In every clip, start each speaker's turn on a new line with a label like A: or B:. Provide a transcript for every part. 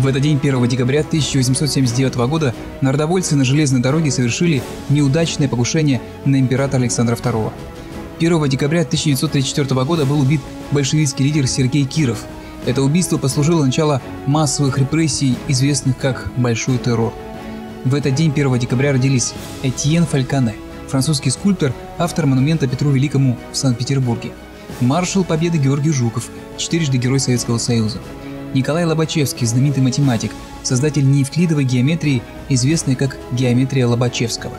A: В этот день, 1 декабря 1879 года, народовольцы на железной дороге совершили неудачное покушение на императора Александра II. 1 декабря 1934 года был убит большевистский лидер Сергей Киров. Это убийство послужило началом массовых репрессий, известных как «Большой террор». В этот день, 1 декабря, родились Этьен Фальконе, французский скульптор, автор монумента Петру Великому в Санкт-Петербурге; маршал Победы Георгий Жуков, четырежды Герой Советского Союза; Николай Лобачевский, знаменитый математик, создатель неевклидовой геометрии, известной как геометрия Лобачевского.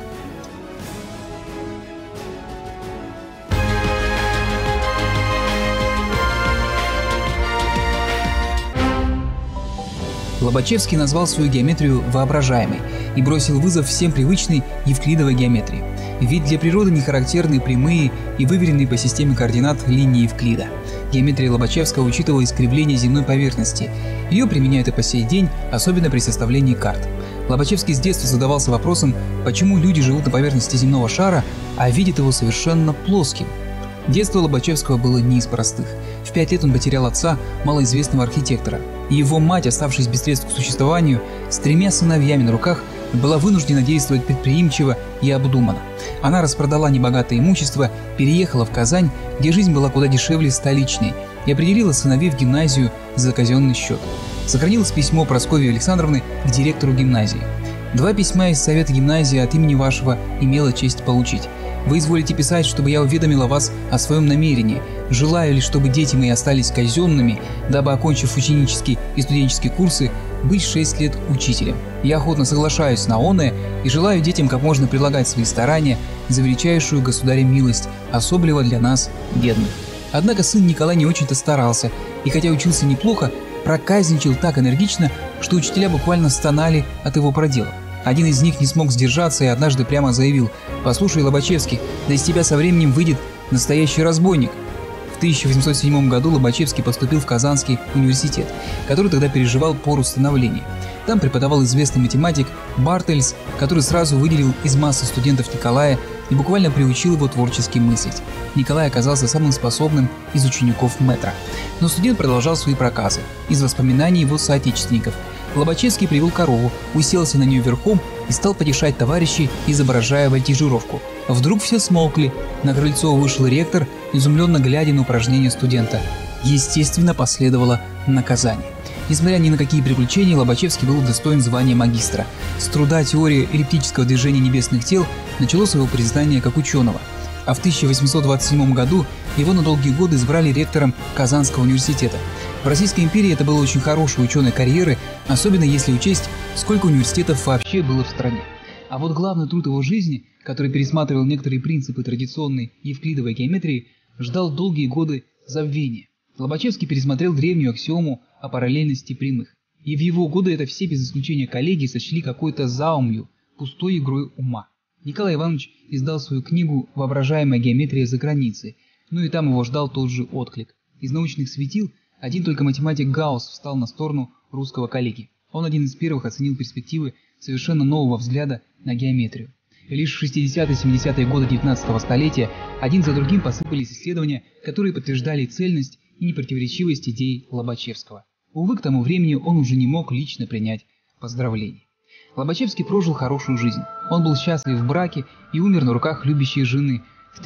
A: Лобачевский назвал свою геометрию воображаемой и бросил вызов всем привычной евклидовой геометрии. Ведь для природы не характерны прямые и выверенные по системе координат линии Евклида. Геометрия Лобачевского учитывала искривление земной поверхности. Ее применяют и по сей день, особенно при составлении карт. Лобачевский с детства задавался вопросом, почему люди живут на поверхности земного шара, а видят его совершенно плоским. Детство Лобачевского было не из простых. В 5 лет он потерял отца, малоизвестного архитектора. И его мать, оставшись без средств к существованию, с 3 сыновьями на руках, была вынуждена действовать предприимчиво и обдуманно. Она распродала небогатое имущество, переехала в Казань, где жизнь была куда дешевле столичной, и определила сыновей в гимназию за казенный счет. Сохранилось письмо Прасковьи Александровны к директору гимназии. 2 письма из совета гимназии от имени вашего имела честь получить. Вы изволите писать, чтобы я уведомила вас о своем намерении. Желаю ли, чтобы дети мои остались казенными, дабы, окончив ученические и студенческие курсы, быть 6 лет учителем. Я охотно соглашаюсь на оное и желаю детям как можно прилагать свои старания за величайшую государем милость, особливо для нас, бедных. Однако сын Николай не очень-то старался, и хотя учился неплохо, проказничал так энергично, что учителя буквально стонали от его проделок. Один из них не смог сдержаться и однажды прямо заявил: «Послушай, Лобачевский, да из тебя со временем выйдет настоящий разбойник». В 1807 году Лобачевский поступил в Казанский университет, который тогда переживал пору становления. Там преподавал известный математик Бартельс, который сразу выделил из массы студентов Николая и буквально приучил его творчески мыслить. Николай оказался самым способным из учеников Мэтра. Но студент продолжал свои проказы. Из воспоминаний его соотечественников Лобачевский привел корову, уселся на нее верхом и стал потешать товарищей, изображая вольтижировку. Вдруг все смолкли. На крыльцо вышел ректор, изумленно глядя на упражнения студента. Естественно, последовало наказание. Несмотря ни на какие приключения, Лобачевский был достоин звания магистра. С труда теория эллиптического движения небесных тел начало своего признания как ученого. А в 1827 году его на долгие годы избрали ректором Казанского университета. В Российской империи это было очень хорошей ученой карьеры, особенно если учесть, сколько университетов вообще было в стране. А вот главный труд его жизни, который пересматривал некоторые принципы традиционной евклидовой геометрии, ждал долгие годы забвения. Лобачевский пересмотрел древнюю аксиому о параллельности прямых. И в его годы это все без исключения коллеги сочли какой-то заумью, пустой игрой ума. Николай Иванович издал свою книгу «Воображаемая геометрия за границей», но и там его ждал тот же отклик. Из научных светил один только математик Гаусс встал на сторону русского коллеги. Он один из первых оценил перспективы совершенно нового взгляда на геометрию. И лишь в 60-70-е годы 19 столетия один за другим посыпались исследования, которые подтверждали цельность и непротиворечивость идей Лобачевского. Увы, к тому времени он уже не мог лично принять поздравления. Лобачевский прожил хорошую жизнь. Он был счастлив в браке и умер на руках любящей жены в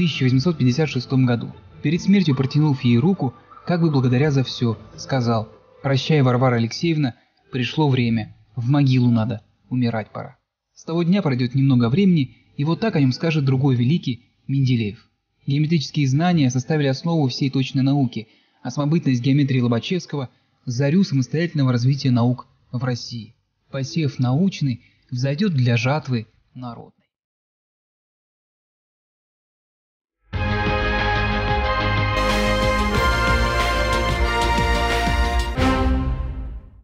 A: 1856 году. Перед смертью, протянув ей руку, как бы благодаря за все, сказал: «Прощай, Варвара Алексеевна, пришло время, в могилу надо, умирать пора». С того дня пройдет немного времени, и вот так о нем скажет другой великий – Менделеев. Геометрические знания составили основу всей точной науки, а самобытность геометрии Лобачевского – зарю самостоятельного развития наук в России. Посев научный взойдет для жатвы народ.